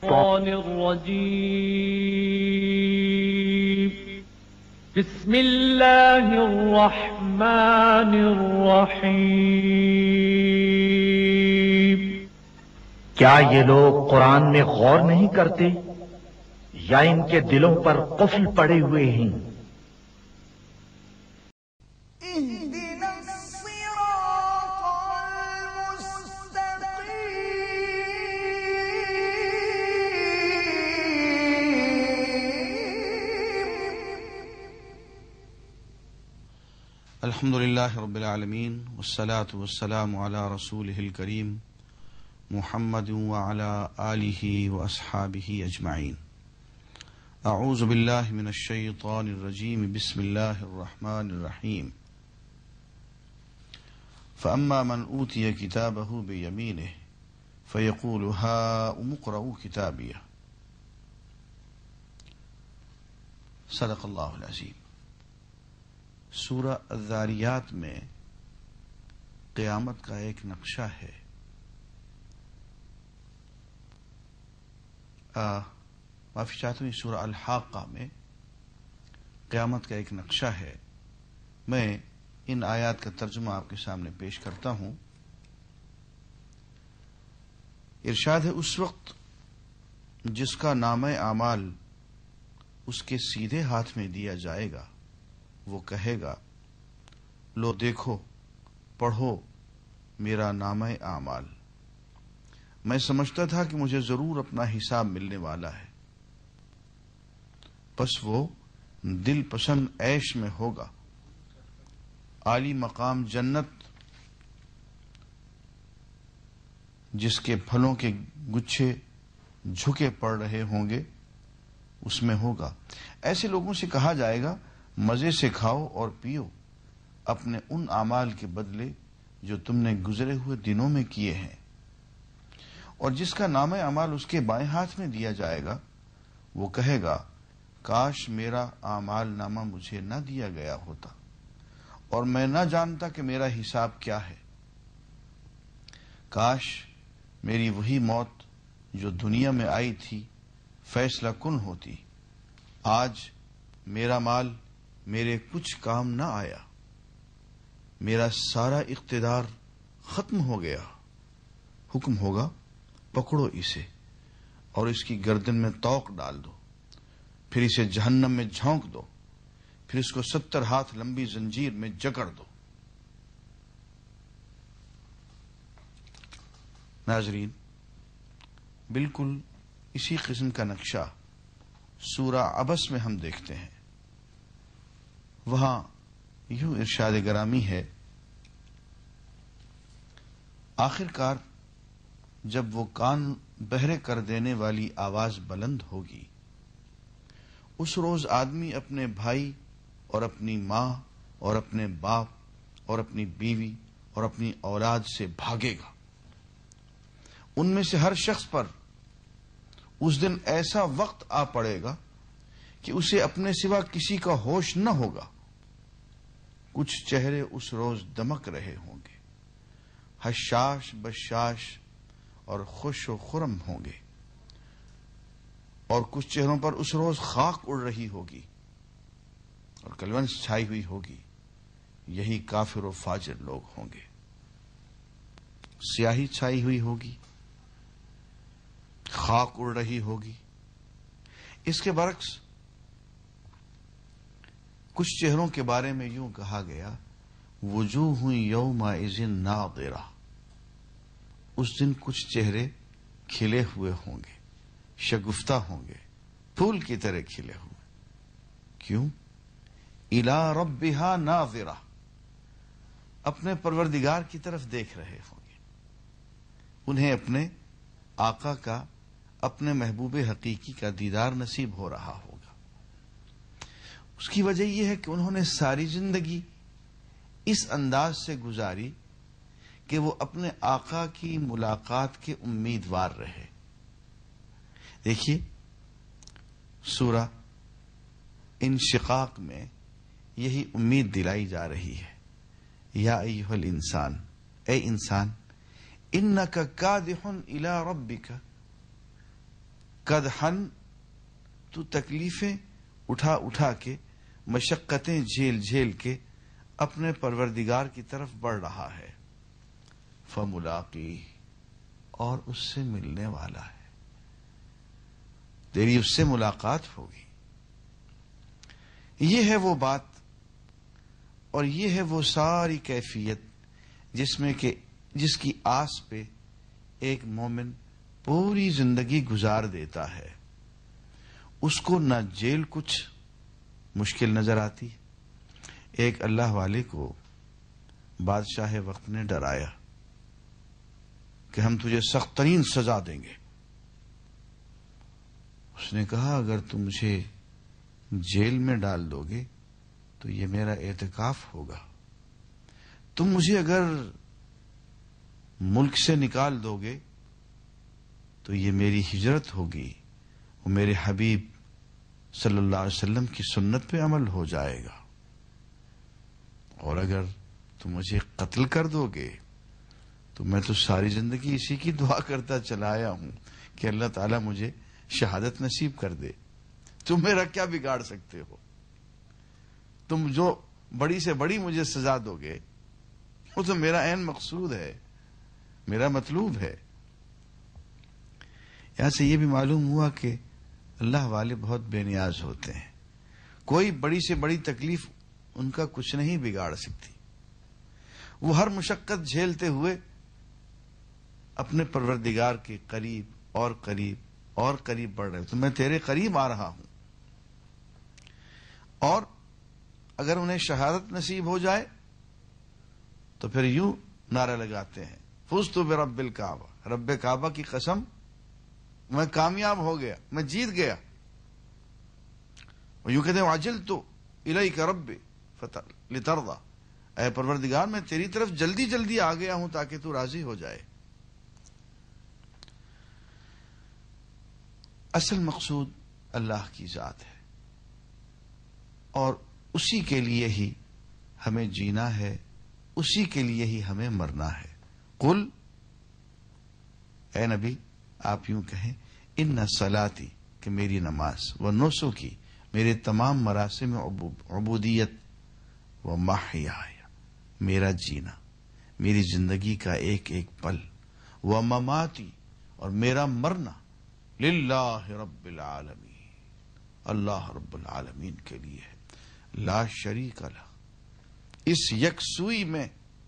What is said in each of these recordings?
الشيطان الرجيم بسم الله الرحمن الرحيم کیا یہ لوگ قرآن میں غور نہیں کرتے یا ان کے دلوں پر قفل پڑے ہوئے ہیں؟ الحمد للہ رب العالمین والصلاة والسلام علی رسولہ الکریم محمد وعلی آلہ واصحابہ اجمعین. اعوذ باللہ من الشیطان الرجیم. بسم اللہ الرحمن الرحیم. فاما من اوتی کتابہ بیمینہ فیقول ہاؤم اقرؤوا کتابیہ. صدق اللہ العظیم. سورہ الذاریات میں قیامت کا ایک نقشہ ہے. معافی چاہتا ہوں، سورہ الحاقہ میں قیامت کا ایک نقشہ ہے. میں ان آیات کا ترجمہ آپ کے سامنے پیش کرتا ہوں. ارشاد ہے، اس وقت جس کا نامہ اعمال اس کے سیدھے ہاتھ میں دیا جائے گا وہ کہے گا، لو دیکھو پڑھو میرا نامہ اعمال. میں سمجھتا تھا کہ مجھے ضرور اپنا حساب ملنے والا ہے. بس وہ دل پسند عیش میں ہوگا. عالی مقام جنت جس کے پھلوں کے گچھے جھکے پڑ رہے ہوں گے اس میں ہوگا. ایسے لوگوں سے کہا جائے گا، مزے سے کھاؤ اور پیو اپنے ان اعمال کے بدلے جو تم نے گزرے ہوئے دنوں میں کیے ہیں. اور جس کا نامہ اعمال اس کے بائیں ہاتھ میں دیا جائے گا وہ کہے گا، کاش میرا اعمال نامہ مجھے نہ دیا گیا ہوتا اور میں نہ جانتا کہ میرا حساب کیا ہے. کاش میری وہی موت جو دنیا میں آئی تھی فیصلہ کن ہوتی. آج میرا مال میرے کچھ کام نہ آیا. میرا سارا اقتدار ختم ہو گیا. حکم ہوگا، پکڑو اسے اور اس کی گردن میں طوق ڈال دو، پھر اسے جہنم میں جھونک دو، پھر اس کو 70 ہاتھ لمبی زنجیر میں جکڑ دو. ناظرین، بالکل اسی قسم کا نقشہ سورہ عبس میں ہم دیکھتے ہیں. وہاں یوں ارشاد گرامی ہے، آخر کار جب وہ کان بہرے کر دینے والی آواز بلند ہوگی، اس روز آدمی اپنے بھائی اور اپنی ماں اور اپنے باپ اور اپنی بیوی اور اپنی اولاد سے بھاگے گا. ان میں سے ہر شخص پر اس دن ایسا وقت آ پڑے گا کہ اسے اپنے سوا کسی کا ہوش نہ ہوگا. کچھ چہرے اس روز دمک رہے ہوں گے، حشاش بشاش اور خوش و خرم ہوں گے، اور کچھ چہروں پر اس روز خاک اڑ رہی ہوگی اور کلونس چھائی ہوئی ہوگی. یہی کافر و فاجر لوگ ہوں گے. سیاہی چھائی ہوئی ہوگی، خاک اڑ رہی ہوگی. اس کے برعکس کچھ چہروں کے بارے میں یوں کہا گیا، وجوہ یومئذ ناظرہ. اس دن کچھ چہرے کھلے ہوئے ہوں گے، شگفتہ ہوں گے، پھول کی طرح کھلے ہوئے. کیوں؟ الی ربہا ناظرہ، اپنے پروردگار کی طرف دیکھ رہے ہوں گے. انہیں اپنے آقا کا، اپنے محبوب حقیقی کا دیدار نصیب ہو رہا ہوگا. اس کی وجہ یہ ہے کہ انہوں نے ساری زندگی اس انداز سے گزاری کہ وہ اپنے آقا کی ملاقات کے امیدوار رہے. دیکھیے سورہ انشقاق میں یہی امید دلائی جا رہی ہے، یا ایھا الانسان، اے انسان، انک کادح الی ربک، قدحن، تو تکلیفیں اٹھا اٹھا کے، مشقتیں جھیل جھیل کے اپنے پروردگار کی طرف بڑھ رہا ہے، فملاقی، اور اس سے ملنے والا ہے، تیری اس سے ملاقات ہوگی۔ یہ ہے وہ بات اور یہ ہے وہ ساری کیفیت جس کی آس پہ ایک مومن پوری زندگی گزار دیتا ہے۔ اس کو نہ جیل کچھ مشکل نظر آتی۔ ایک اللہ والے کو بادشاہ وقت نے ڈرایا کہ ہم تجھے سخت ترین سزا دیں گے۔ اس نے کہا اگر تم مجھے جیل میں ڈال دو گے تو یہ میرا اعتکاف ہوگا، تم مجھے اگر ملک سے نکال دو گے تو یہ میری ہجرت ہوگی، وہ میرے حبیب صلی اللہ علیہ وسلم کی سنت پہ عمل ہو جائے گا، اور اگر تم مجھے قتل کر دو گے تو میں تو ساری زندگی اسی کی دعا کرتا چلا آیا ہوں کہ اللہ تعالیٰ مجھے شہادت نصیب کر دے۔ تم میرا کیا بگاڑ سکتے ہو؟ تم جو بڑی سے بڑی مجھے سزا دو گے وہ تو میرا عین مقصود ہے، میرا مطلوب ہے۔ یہاں سے یہ بھی معلوم ہوا کہ اللہ والے بہت بے نیاز ہوتے ہیں، کوئی بڑی سے بڑی تکلیف ان کا کچھ نہیں بگاڑ سکتی۔ وہ ہر مشقت جھیلتے ہوئے اپنے پروردگار کے قریب اور قریب اور قریب بڑھ رہے، تو میں تیرے قریب آ رہا ہوں۔ اور اگر انہیں شہادت نصیب ہو جائے تو پھر یوں نعرہ لگاتے ہیں، فزت برب الکعبہ، رب کعبہ کی قسم میں کامیاب ہو گیا، میں جیت گیا۔ اور یوں کہتے ہیں عجلت الیک ربی لترضی، اے پروردگار میں تیری طرف جلدی جلدی آ گیا ہوں تاکہ تو راضی ہو جائے۔ اصل مقصود اللہ کی ذات ہے اور اسی کے لیے ہی ہمیں جینا ہے، اسی کے لیے ہی ہمیں مرنا ہے۔ قل، اے نبی آپ یوں کہیں، ان صلاتی، کہ میری نماز، و نسکی، میرے تمام مراسم عبودیت، و محیای، میرا جینا، میری زندگی کا ایک ایک پل، و مماتی، اور میرا مرنا، للہ رب العالمین، اللہ رب العالمین کے لیے ہے، لا شریک لہ، اس یکسوئی میں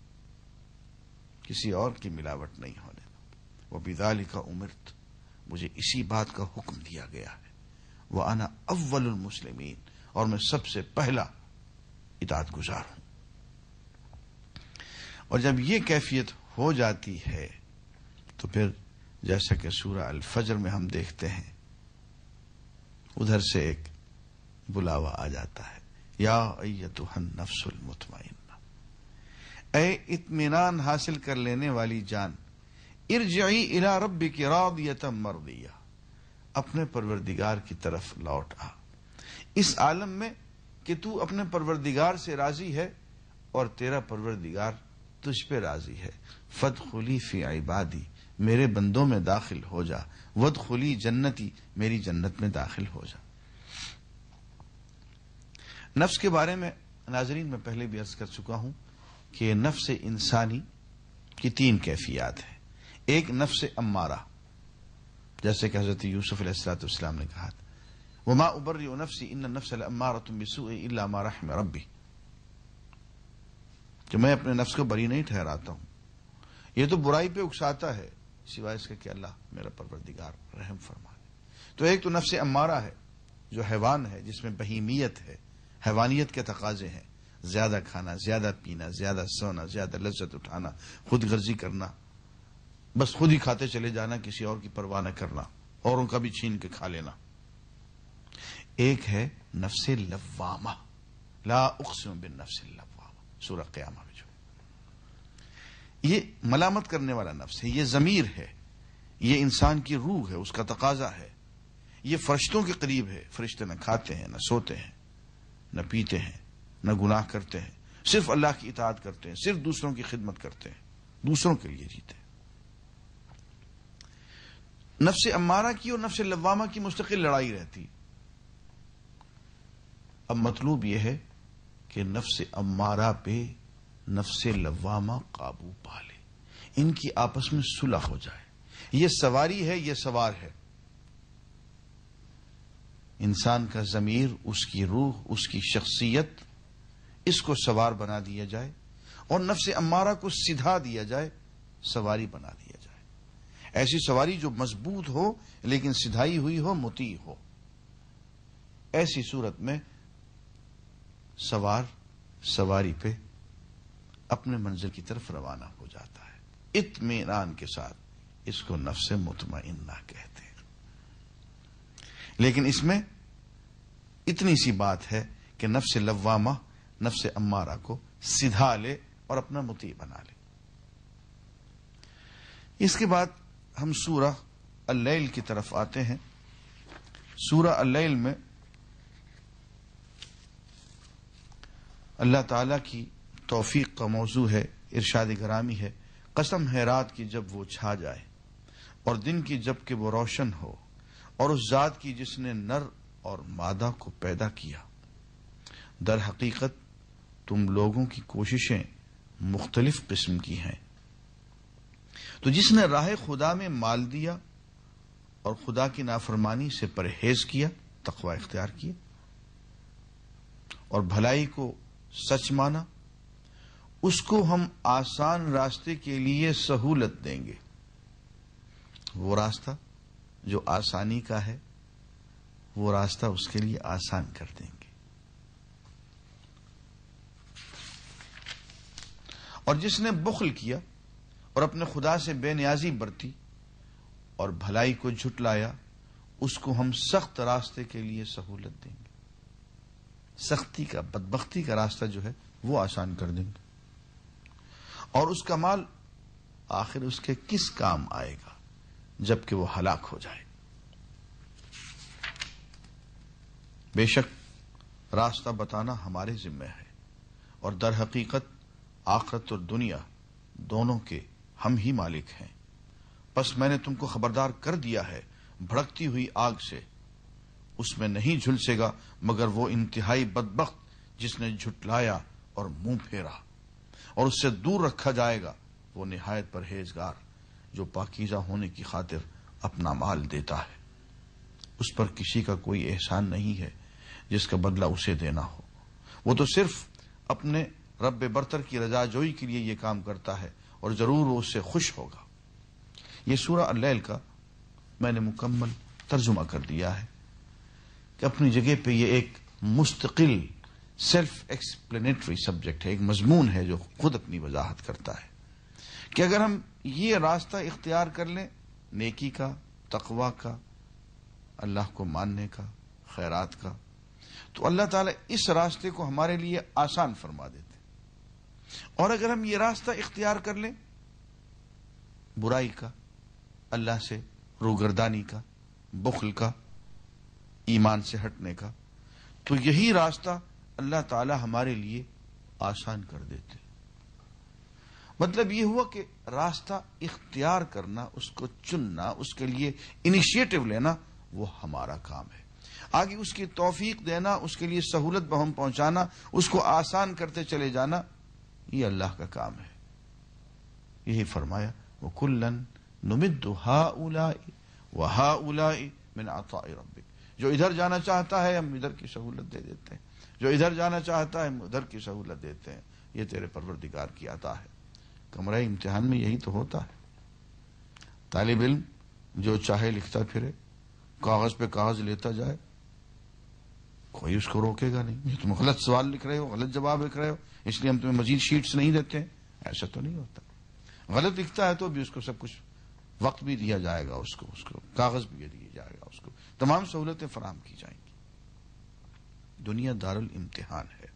کسی اور کی ملاوٹ نہیں ہونے دو، وبذالک امرت، مجھے اسی بات کا حکم دیا گیا ہے، وانا اول المسلمین، اور میں سب سے پہلا اطاعت گزار ہوں۔ اور جب یہ کیفیت ہو جاتی ہے تو پھر جیسا کہ سورہ الفجر میں ہم دیکھتے ہیں، ادھر سے ایک بلاوا آ جاتا ہے، یا ایتھا النفس المطمئنہ، اے اطمینان حاصل کر لینے والی جان، ارجعی الی ربک راضیۃ مرضیہ، اپنے پروردگار کی طرف لوٹ آ، اس عالم میں کہ تو اپنے پروردگار سے راضی ہے اور تیرا پروردگار تجھ پہ راضی ہے، فادخلی فی عبادی، میرے بندوں میں داخل ہو جا، وادخلی جنتی، میری جنت میں داخل ہو جا۔ نفس کے بارے میں ناظرین میں پہلے بھی عرض کر چکا ہوں کہ نفس انسانی کی تین کیفیات ہیں۔ ایک نفس امارہ، جیسے کہ حضرت یوسف علیہ السلام نے کہا تھا، وما ابرئ نفسی ان النفس لامارۃ بالسوء الا ما رحم ربی، کہ میں اپنے نفس کو بری نہیں ٹھہراتا ہوں، یہ تو برائی پہ اکساتا ہے سوائے اس کے کہ اللہ میرا پروردگار رحم فرما دے۔ تو ایک تو نفس امارہ ہے جو حیوان ہے، جس میں بہیمیت ہے، حیوانیت کے تقاضے ہیں، زیادہ کھانا، زیادہ پینا، زیادہ سونا، زیادہ لذت اٹھانا، خود غرضی کرنا، بس خود ہی کھاتے چلے جانا، کسی اور کی پرواہ نہ کرنا، اوروں کا بھی چھین کے کھا لینا۔ ایک ہے نفس لوامہ، لا اقسم بالنفس اللوامہ، سورہ قیامہ میں جو یہ ملامت کرنے والا نفس ہے، یہ ضمیر ہے، یہ انسان کی روح ہے، اس کا تقاضا ہے، یہ فرشتوں کے قریب ہے، فرشتے نہ کھاتے ہیں، نہ سوتے ہیں، نہ پیتے ہیں، نہ گناہ کرتے ہیں، صرف اللہ کی اطاعت کرتے ہیں، صرف دوسروں کی خدمت کرتے ہیں، دوسروں کے لیے جیتے ہیں۔ نفس امارہ کی اور نفس لوامہ کی مستقل لڑائی رہتی. اب مطلوب یہ ہے کہ نفس امارہ پہ نفس لوامہ قابو پا لے، ان کی آپس میں صلح ہو جائے. یہ سواری ہے، یہ سوار ہے. انسان کا ضمیر، اس کی روح، اس کی شخصیت، اس کو سوار بنا دیا جائے اور نفس امارہ کو سدھا دیا جائے، سواری بنا دیا جائے. ایسی سواری جو مضبوط ہو لیکن سدھائی ہوئی ہو، مطیع ہو. ایسی صورت میں سوار سواری پہ اپنے منزل کی طرف روانہ ہو جاتا ہے اطمینان کے ساتھ. اس کو نفس مطمئنہ کہتے ہیں. لیکن اس میں اتنی سی بات ہے کہ نفس لوامہ نفس امارہ کو سدھا لے اور اپنا مطیع بنا لے. اس کے بعد ہم سورہ اللیل کی طرف آتے ہیں. سورہ اللیل میں اللہ تعالی کی توفیق کا موضوع ہے. ارشاد گرامی ہے، قسم ہے رات کی جب وہ چھا جائے اور دن کی جب کہ وہ روشن ہو، اور اس ذات کی جس نے نر اور مادہ کو پیدا کیا. در حقیقت تم لوگوں کی کوششیں مختلف قسم کی ہیں. تو جس نے راہ خدا میں مال دیا اور خدا کی نافرمانی سے پرہیز کیا، تقوی اختیار کیا، اور بھلائی کو سچ مانا، اس کو ہم آسان راستے کے لیے سہولت دیں گے. وہ راستہ جو آسانی کا ہے، وہ راستہ اس کے لیے آسان کر دیں گے. اور جس نے بخل کیا اور اپنے خدا سے بے نیازی برتی اور بھلائی کو جھٹلایا، اس کو ہم سخت راستے کے لیے سہولت دیں گے. سختی کا، بدبختی کا راستہ جو ہے وہ آسان کر دیں گے. اور اس کا مال آخر اس کے کس کام آئے گا جبکہ وہ ہلاک ہو جائے. بے شک راستہ بتانا ہمارے ذمہ ہے، اور در حقیقت آخرت اور دنیا دونوں کے ہم ہی مالک ہیں. بس میں نے تم کو خبردار کر دیا ہے بھڑکتی ہوئی آگ سے. اس میں نہیں جھلسے گا مگر وہ انتہائی بدبخت جس نے جھٹلایا اور منہ پھیرا، اور اس سے دور رکھا جائے گا وہ نہایت پرہیزگار جو پاکیزہ ہونے کی خاطر اپنا مال دیتا ہے. اس پر کسی کا کوئی احسان نہیں ہے جس کا بدلہ اسے دینا ہو. وہ تو صرف اپنے رب برتر کی رضا جوئی کے لیے یہ کام کرتا ہے، اور ضرور وہ اس سے خوش ہوگا. یہ سورہ اللیل کا میں نے مکمل ترجمہ کر دیا ہے کہ اپنی جگہ پہ یہ ایک مستقل سیلف ایکسپلینیٹری سبجیکٹ ہے، ایک مضمون ہے جو خود اپنی وضاحت کرتا ہے کہ اگر ہم یہ راستہ اختیار کر لیں نیکی کا، تقوی کا، اللہ کو ماننے کا، خیرات کا، تو اللہ تعالیٰ اس راستے کو ہمارے لیے آسان فرما دیتے. اور اگر ہم یہ راستہ اختیار کر لیں برائی کا، اللہ سے روگردانی کا، بخل کا، ایمان سے ہٹنے کا، تو یہی راستہ اللہ تعالی ہمارے لیے آسان کر دیتے. مطلب یہ ہوا کہ راستہ اختیار کرنا، اس کو چننا، اس کے لیے انیشیٹو لینا، وہ ہمارا کام ہے. آگے اس کی توفیق دینا، اس کے لیے سہولت بہم پہنچانا، اس کو آسان کرتے چلے جانا، یہ اللہ کا کام ہے. یہی فرمایا وَكُلًّا نُمِدُّ هَٰؤُلَاءِ وَهَٰؤُلَاءِ مِنْ عَطَاءِ رَبِّكَ. جو ادھر جانا چاہتا ہے ہم ادھر کی سہولت دے دیتے ہیں، جو ادھر جانا چاہتا ہے ہم ادھر کی سہولت دیتے ہیں. یہ تیرے پروردگار کی عطا ہے. کمرہ امتحان میں یہی تو ہوتا ہے. طالب علم جو چاہے لکھتا پھرے، کاغذ پہ کاغذ لیتا جائے، کوئی اس کو روکے گا نہیں. یہ تم غلط سوال لکھ رہے ہو، غلط جواب لکھ رہے ہو، اس لیے ہم تمہیں مزید شیٹس نہیں دیتے ہیں. ایسا تو نہیں ہوتا. غلط لکھتا ہے تو بھی اس کو سب کچھ وقت بھی دیا جائے گا، اس کو کاغذ بھی دیا جائے گا، اس کو تمام سہولتیں فراہم کی جائیں گی. دنیا دارالامتحان ہے.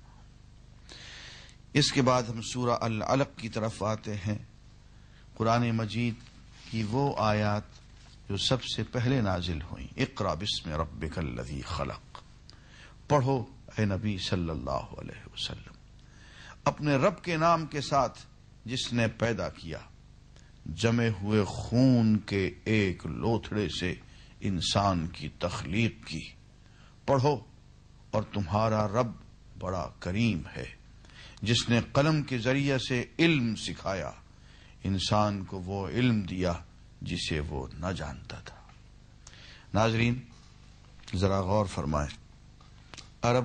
اس کے بعد ہم سورہ العلق کی طرف آتے ہیں. قرآن مجید کی وہ آیات جو سب سے پہلے نازل ہوئیں. اقرأ بسم ربک الذی خلق. پڑھو اے نبی صلی اللہ علیہ وسلم اپنے رب کے نام کے ساتھ جس نے پیدا کیا. جمے ہوئے خون کے ایک لوتھڑے سے انسان کی تخلیق کی۔ پڑھو اور تمہارا رب بڑا کریم ہے جس نے قلم کے ذریعے سے علم سکھایا، انسان کو وہ علم دیا جسے وہ نہ جانتا تھا۔ ناظرین ذرا غور فرمائیں، عرب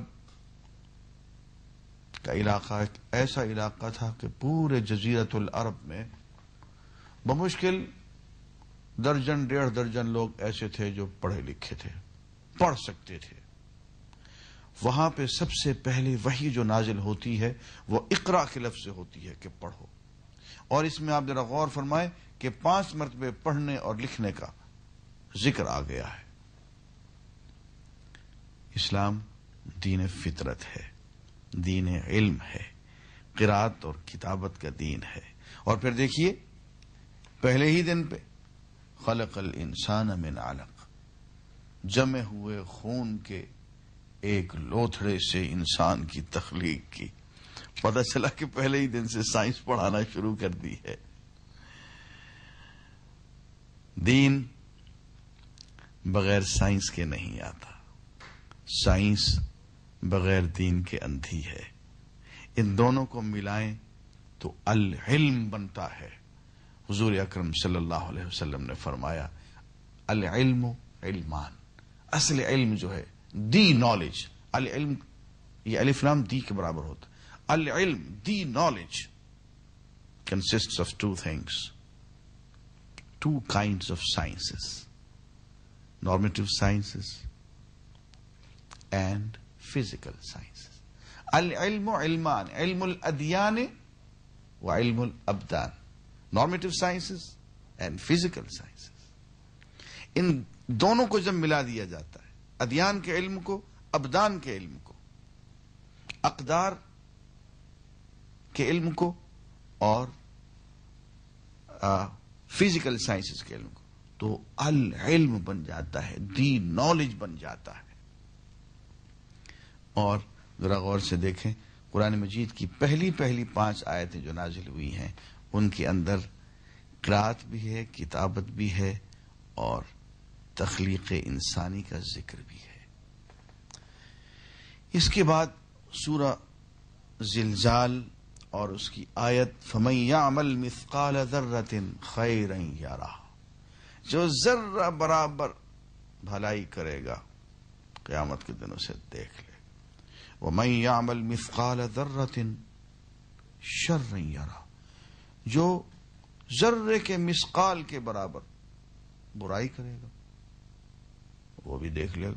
کا علاقہ ایک ایسا علاقہ تھا کہ پورے جزیرۃ العرب میں بمشکل درجن ڈیڑھ درجن لوگ ایسے تھے جو پڑھے لکھے تھے، پڑھ سکتے تھے۔ وہاں پہ سب سے پہلے وحی جو نازل ہوتی ہے وہ اقرا کے لفظ سے ہوتی ہے کہ پڑھو، اور اس میں آپ ذرا غور فرمائیں کہ 5 مرتبے پڑھنے اور لکھنے کا ذکر آ گیا ہے۔ اسلام دین فطرت ہے، دین علم ہے، قرات اور کتابت کا دین ہے۔ اور پھر دیکھیے پہلے ہی دن پہ خلق الانسان من علق، جمے ہوئے خون کے ایک لوتھڑے سے انسان کی تخلیق کی۔ پتہ چلا کہ پہلے ہی دن سے سائنس پڑھانا شروع کر دی ہے۔ دین بغیر سائنس کے نہیں آتا، سائنس بغیر دین کے اندھی ہے۔ ان دونوں کو ملائیں تو العلم بنتا ہے۔ حضور اکرم صلی اللہ علیہ وسلم نے فرمایا العلم علمان، اصل علم جو ہے دی نالج، العلم یہ الف لام دی کے برابر ہوتا ہے۔ العلم the knowledge consists of two things, two kinds of sciences, normative sciences and physical sciences. العلم علمان، علم الادیان و علم الابدان، normative sciences and physical sciences۔ ان دونوں کو جب ملا دیا جاتا ہے، ادیان کے علم کو، ابدان کے علم کو، اقدار کے علم کو اور فزیکل سائنسز کے علم کو، تو العلم بن جاتا ہے، دی نالج بن جاتا ہے۔ اور ذرا غور سے دیکھیں قرآن مجید کی پہلی 5 آیتیں جو نازل ہوئی ہیں ان کے اندر قرات بھی ہے، کتابت بھی ہے اور تخلیق انسانی کا ذکر بھی ہے۔ اس کے بعد سورہ زلزال اور اس کی آیت فَمَن يَعْمَلْ مِثْقَالَ ذَرَّةٍ خَيْرًا يَرَهُ، جو ذرہ برابر بھلائی کرے گا قیامت کے دن اسے دیکھ لے۔ وَمَن يَعْمَلْ مِثْقَالَ ذَرَّةٍ شَرًّا يَرَهُ، جو ذرے کے مثقال کے برابر برائی کرے گا وہ بھی دیکھ لے گا۔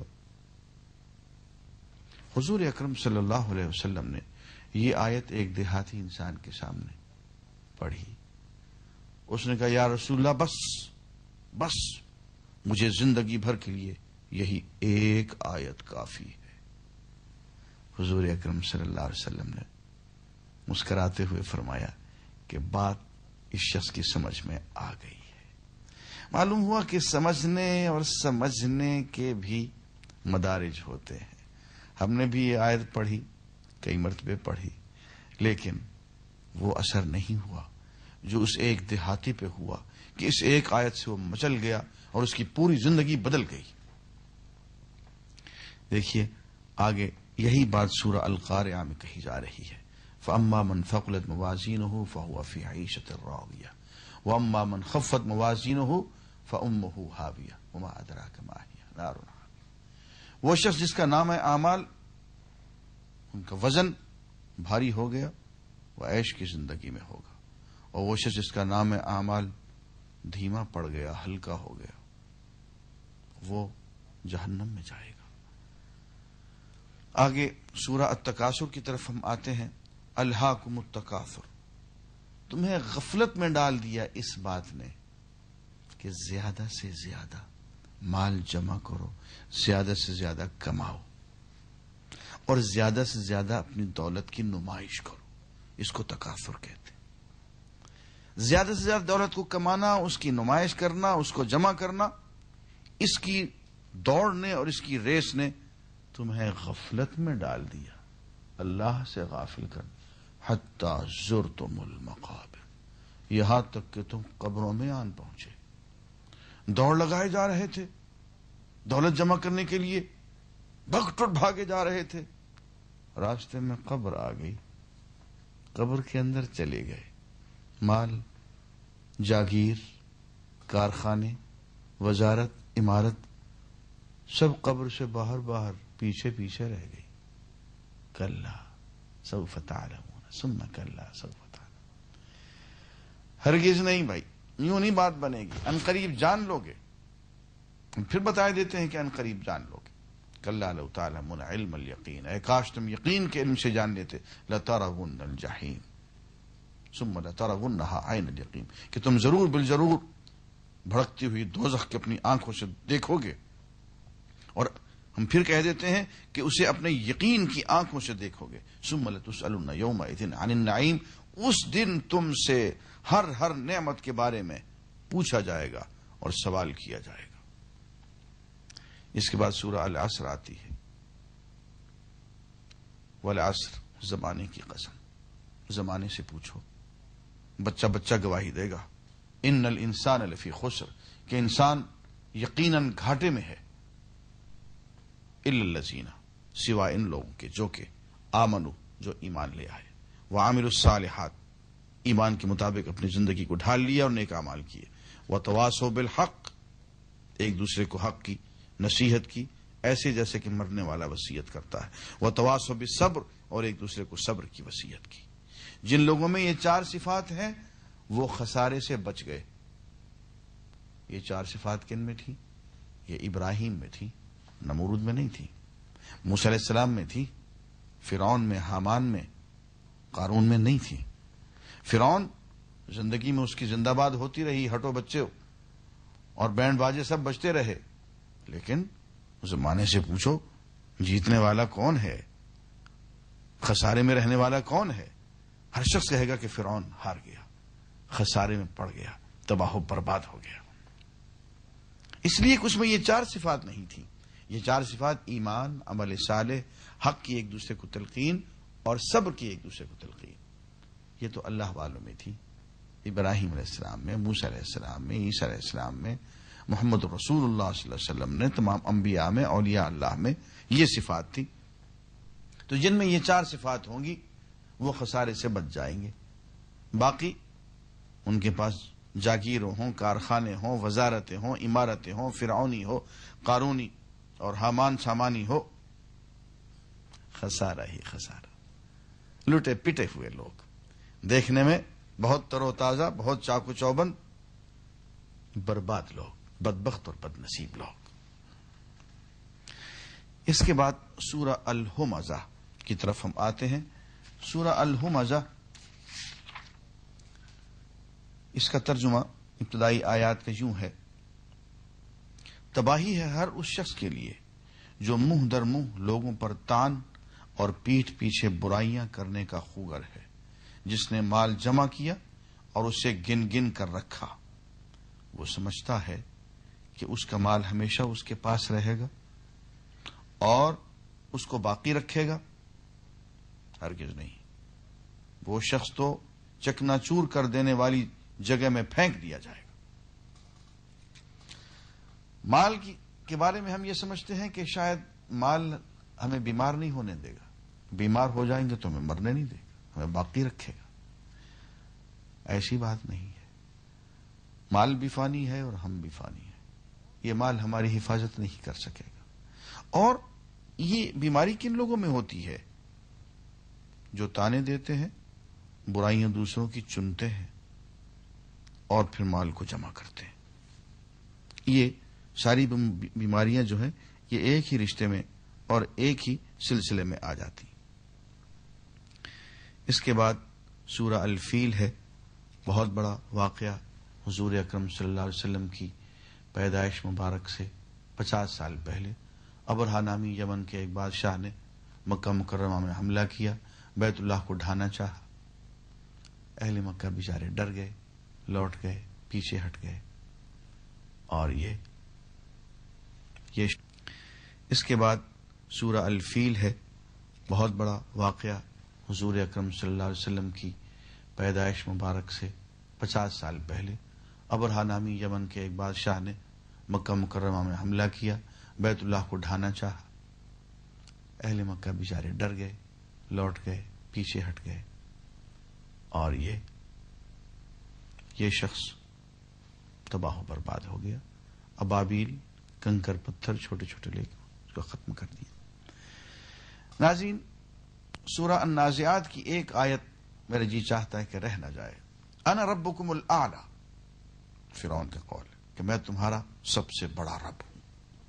حضور اکرم صلی اللہ علیہ وسلم نے یہ آیت ایک دیہاتی انسان کے سامنے پڑھی۔ اس نے کہا یا رسول اللہ بس مجھے زندگی بھر کے لیے یہی ایک آیت کافی ہے۔ حضور اکرم صلی اللہ علیہ وسلم نے مسکراتے ہوئے فرمایا کہ بات اس شخص کی سمجھ میں آ گئی ہے۔ معلوم ہوا کہ سمجھنے اور سمجھنے کے بھی مدارج ہوتے ہیں۔ ہم نے بھی یہ آیت پڑھی، کئی مرتبے پڑھی، لیکن وہ اثر نہیں ہوا جو اس ایک دیہاتی پہ ہوا کہ اس ایک آیت سے وہ مچل گیا اور اس کی پوری زندگی بدل گئی۔ دیکھیے آگے یہی بات سورہ القارعہ میں کہی جا رہی ہے، فَأَمَّا مَنْ ثَقُلَتْ مَوَازِينُهُ فَهُوَ فِي عِيشَةٍ رَاضِيَةٍ وَأَمَّا مَنْ خَفَّتْ مَوَازِينُهُ فَأُمُّهُ هَاوِيَةٌ وَمَا أَدْرَاكَ مَا هِيَ نَارٌ حَامِيَةٌ۔ وہ شخص جس کا نام ہے اعمال، ان کا وزن بھاری ہو گیا، وہ عیش کی زندگی میں ہوگا، اور وہ شخص جس کا نام ہے اعمال دھیما پڑ گیا، ہلکا ہو گیا، وہ جہنم میں جائے گا۔ آگے سورہ التکاثر کی طرف ہم آتے ہیں، الہاکم التکاثر، تمہیں غفلت میں ڈال دیا اس بات نے کہ زیادہ سے زیادہ مال جمع کرو، زیادہ سے زیادہ کماؤ اور زیادہ سے زیادہ اپنی دولت کی نمائش کرو، اس کو تکاثر کہتے ہیں۔ زیادہ سے زیادہ دولت کو کمانا، اس کی نمائش کرنا، اس کو جمع کرنا، اس کی دوڑ نے اور اس کی ریس نے تمہیں غفلت میں ڈال دیا، اللہ سے غافل کر، حتی زرتم المقابر، یہاں تک کہ تم قبروں میں آن پہنچے. دوڑ لگائے جا رہے تھے دولت جمع کرنے کے لیے، بھگ ٹٹ بھاگے جا رہے تھے، راستے میں قبر آ گئی، قبر کے اندر چلے گئے. مال، جاگیر، کارخانے، وزارت، عمارت سب قبر سے باہر باہر پیچھے پیچھے رہ گئی. کلا سوف تعلمون ثم کلا سوف تعلمون. ہرگز نہیں بھائی، یوں نہیں بات بنے گی. ان قریب جان لو گے. پھر بتا دیتے ہیں کہ ان قریب جان لو گے. کلا لو تعلمون علم الیقین، اے کاش تم یقین کے علم سے جان لیتے. لترون الجحیم ثم لترونها عین الیقین، کہ تم ضرور بالضرور بھڑکتی ہوئی دوزخ کے اپنی آنکھوں سے دیکھو گے. اور ہم پھر کہہ دیتے ہیں کہ اسے اپنے یقین کی آنکھوں سے دیکھو گے. ثم لتسألن یومئذ عن النعیم، اس دن تم سے ہر نعمت کے بارے میں پوچھا جائے گا اور سوال کیا جائے گا. اس کے بعد سورہ العصر آتی ہے. والعصر، زمانے کی قسم، زمانے سے پوچھو. بچہ بچہ گواہی دے گا. ان الانسان لفی خسر، کہ انسان یقیناً گھاٹے میں ہے. الا الذین، سوائے ان لوگوں کے جو کہ آمنو، جو ایمان لے آئے، وعملوا الصالحات، ایمان کے مطابق اپنی زندگی کو ڈھال لیا اور نیک اعمال کیے. وتواصوا بالحق، ایک دوسرے کو حق کی نصیحت کی، ایسے جیسے کہ مرنے والا وصیت کرتا ہے. وتواصوا بالصبر، اور ایک دوسرے کو صبر کی وصیت کی. جن لوگوں میں یہ چار صفات ہیں وہ خسارے سے بچ گئے. یہ چار صفات کن میں تھی؟ یہ ابراہیم میں تھی، نمرود میں نہیں تھی. موسیٰ علیہ السلام میں تھی، فرعون میں، حامان میں، قارون میں نہیں تھی. فرعون زندگی میں اس کی زندہ باد ہوتی رہی، ہٹو بچے اور بینڈ باجے سب بجتے رہے، لیکن زمانے سے پوچھو جیتنے والا کون ہے، خسارے میں رہنے والا کون ہے؟ ہر شخص کہے گا کہ فرعون ہار گیا، خسارے میں پڑ گیا، تباہ و برباد ہو گیا. اس لیے کہ اس میں یہ چار صفات نہیں تھی. یہ چار صفات ایمان، عمل صالح، حق کی ایک دوسرے کو تلقین اور صبر کی ایک دوسرے کو تلقین. یہ تو اللہ والوں میں تھی. ابراہیم علیہ السلام میں، موسیٰ علیہ السلام میں، عیسیٰ علیہ السلام میں، محمد رسول اللہ صلی اللہ علیہ وسلم نے، تمام انبیاء میں، اولیاء اللہ میں یہ صفات تھی. تو جن میں یہ چار صفات ہوں گی وہ خسارے سے بچ جائیں گے. باقی ان کے پاس جاگیروں ہوں، کارخانے ہوں، وزارتیں ہوں، عمارتیں ہوں، فرعونی ہو، قارونی اور حامان سامانی ہو، خسارہ ہی خسارہ. لٹے پٹے ہوئے لوگ، دیکھنے میں بہت تر و تازہ، بہت چاق و چوبند، برباد لوگ، بدبخت اور بد نصیب لوگ. اس کے بعد سورہ الہمزہ کی طرف ہم آتے ہیں. سورہ الہمزہ، اس کا ترجمہ ابتدائی آیات کا یوں ہے: تباہی ہے ہر اس شخص کے لیے جو منہ در منہ لوگوں پر تان اور پیٹھ پیچھے برائیاں کرنے کا خوگر ہے، جس نے مال جمع کیا اور اسے گن گن کر رکھا. وہ سمجھتا ہے کہ اس کا مال ہمیشہ اس کے پاس رہے گا اور اس کو باقی رکھے گا. ہرگز نہیں. وہ شخص تو چکنا چور کر دینے والی جگہ میں پھینک دیا جائے گا. مال کے بارے میں ہم یہ سمجھتے ہیں کہ شاید مال ہمیں بیمار نہیں ہونے دے گا، بیمار ہو جائیں گے تو ہمیں مرنے نہیں دے گا، ہمیں باقی رکھے گا. ایسی بات نہیں ہے. مال بھی فانی ہے اور ہم بھی فانی ہیں. یہ مال ہماری حفاظت نہیں کر سکے گا. اور یہ بیماری کن لوگوں میں ہوتی ہے؟ جو تانے دیتے ہیں، برائیاں دوسروں کی چنتے ہیں اور پھر مال کو جمع کرتے ہیں. یہ ساری بیماریاں جو ہیں یہ ایک ہی رشتے میں اور ایک ہی سلسلے میں آ جاتی. اس کے بعد سورہ الفیل ہے. بہت بڑا واقعہ، حضور اکرم صلی اللہ علیہ وسلم کی پیدائش مبارک سے 50 سال پہلے ابرہہ نامی یمن کے ایک بادشاہ نے مکہ مکرمہ میں حملہ کیا، بیت اللہ کو ڈھانا چاہا. اہل مکہ بیچارے ڈر گئے، لوٹ گئے، پیچھے ہٹ گئے. اور یہ اس کے بعد سورہ الفیل ہے. بہت بڑا واقعہ، حضور اکرم صلی اللہ علیہ وسلم کی پیدائش مبارک سے 50 سال پہلے ابرہہ نامی یمن کے ایک بادشاہ نے مکہ مکرمہ میں حملہ کیا، بیت اللہ کو ڈھانا چاہا۔ اہل مکہ بیچارے ڈر گئے، لوٹ گئے، پیچھے ہٹ گئے، اور یہ شخص تباہ و برباد ہو گیا۔ ابابیل کنکر پتھر چھوٹے چھوٹے لے کے اس کو ختم کر دیا۔ ناظرین، سورہ النازعات کی ایک آیت میرے جی چاہتا ہے کہ رہ نہ جائے۔ انا ربکم الاعلی، فرعون کا قول ہے کہ میں تمہارا سب سے بڑا رب ہوں۔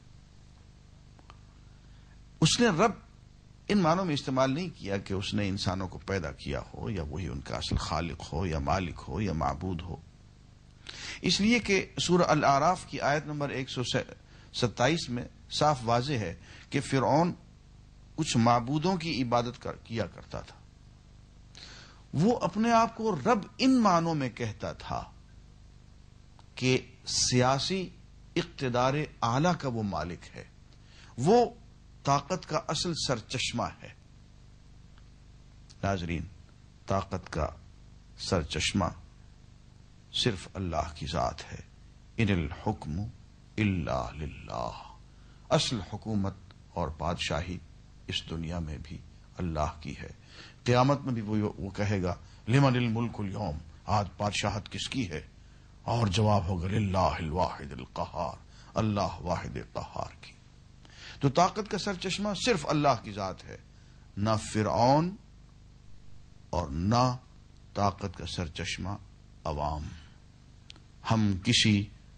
اس نے رب ان معنوں میں استعمال نہیں کیا کہ اس نے انسانوں کو پیدا کیا ہو، یا وہی ان کا اصل خالق ہو، یا مالک ہو، یا معبود ہو، اس لیے کہ سورہ الاعراف کی آیت نمبر 127 میں صاف واضح ہے کہ فرعون کچھ معبودوں کی عبادت کیا کرتا تھا۔ وہ اپنے آپ کو رب ان معنوں میں کہتا تھا کہ سیاسی اقتدار اعلی کا وہ مالک ہے، وہ طاقت کا اصل سرچشمہ ہے۔ ناظرین، طاقت کا سرچشمہ صرف اللہ کی ذات ہے۔ ان الحکم الا للہ، اصل حکومت اور بادشاہی اس دنیا میں بھی اللہ کی ہے۔ قیامت میں بھی وہ کہے گا لمن الملک اليوم، آج بادشاہت کس کی ہے؟ اور جواب ہوگا للہ الواحد القہار، اللہ واحد قہار کی۔ تو طاقت کا سرچشمہ صرف اللہ کی ذات ہے، نہ فرعون اور نہ طاقت کا سرچشمہ عوام۔ ہم کسی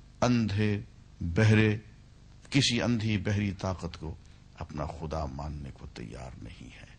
اندھی بہری طاقت کو اپنا خدا ماننے کو تیار نہیں ہے۔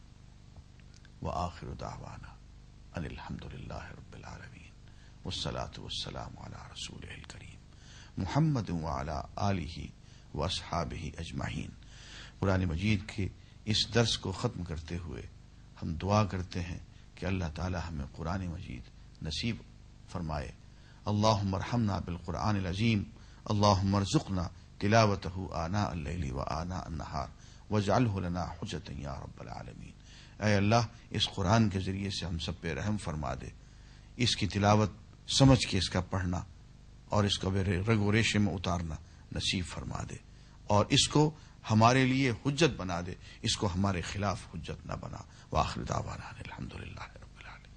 وآخر دعوانا ان الحمد للہ رب العالمین، والصلاة والسلام علی رسولہ الکریم محمد وعلی آلہ واصحابہ اجمعین۔ قرآن مجید کے اس درس کو ختم کرتے ہوئے ہم دعا کرتے ہیں کہ اللہ تعالی ہمیں قرآن مجید نصیب فرمائے۔ اللہم ارحمنا بالقرآن العظیم، اللہم ارزقنا تلاوتہ آناء اللیل و آناء النہار واجعلہ لنا حجتا یا رب العالمین۔ اے اللہ، اس قرآن کے ذریعے سے ہم سب پہ رحم فرما دے، اس کی تلاوت سمجھ کے اس کا پڑھنا اور اس کو رگ و ریشے میں اتارنا نصیب فرما دے، اور اس کو ہمارے لیے حجت بنا دے، اس کو ہمارے خلاف حجت نہ بنا۔ وآخر دعوانا الحمد للہ رب العالمین۔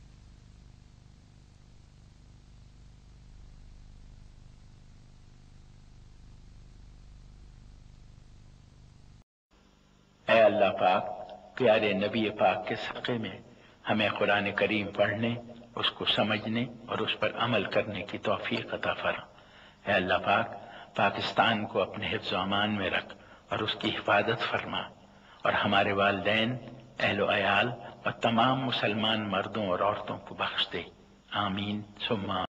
اے اللہ پاک، پیارے نبی پاک کے صدقے میں ہمیں قرآن کریم پڑھنے، اس کو سمجھنے اور اس پر عمل کرنے کی توفیق عطا فرما۔ اے اللہ پاک، پاکستان کو اپنے حفظ و امان میں رکھ اور اس کی حفاظت فرما، اور ہمارے والدین، اہل و عیال اور تمام مسلمان مردوں اور عورتوں کو بخش دے۔ آمین ثم